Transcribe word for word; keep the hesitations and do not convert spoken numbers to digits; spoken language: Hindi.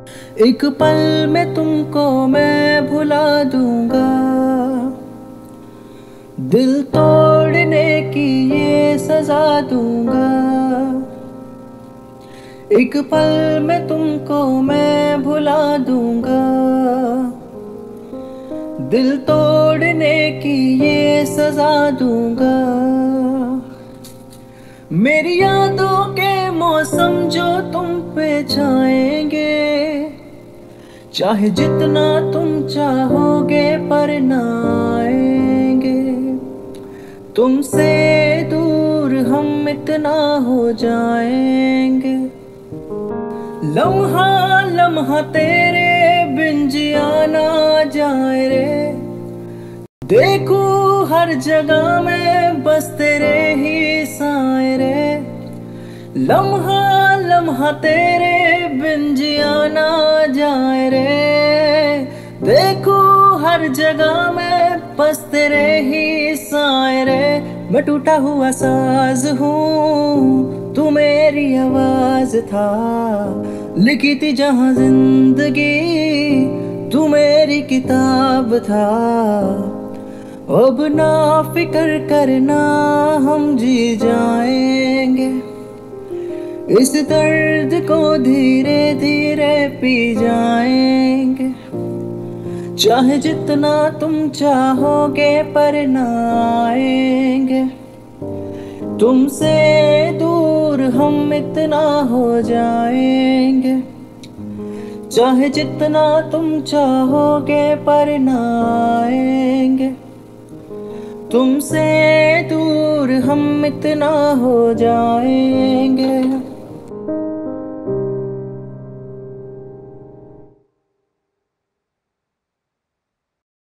एक पल में तुमको मैं भुला दूंगा, दिल तोड़ने की ये सजा दूंगा। एक पल में तुमको मैं भुला दूंगा, दिल तोड़ने की ये सजा दूंगा। मेरी यादों के मौसम जो तुम पे छाएंगे, चाहे जितना तुम चाहोगे पर ना आएंगे। तुमसे दूर हम इतना हो जाएंगे, लम्हा लम्हा तेरे बिन जिया ना जाए रे। देखूं हर जगह में बस तेरे ही साए रे, लम्हा लम्हा तेरे बिन जिया ना जाए रे। देखूं हर जगह में बस तेरे ही साए रे। मैं टूटा हुआ साज हूँ, तू मेरी आवाज था, लिखी थी जहां जिंदगी तू मेरी किताब था। अब ना फिक्र करना हम जी जाएंगे, इस दर्द को धीरे धीरे पी जाएंगे। चाहे जितना तुम चाहोगे पर ना आएंगे, तुमसे दूर हम इतना हो जाएंगे। चाहे जितना तुम चाहोगे पर ना आएंगे, तुमसे दूर हम इतना हो जाएंगे।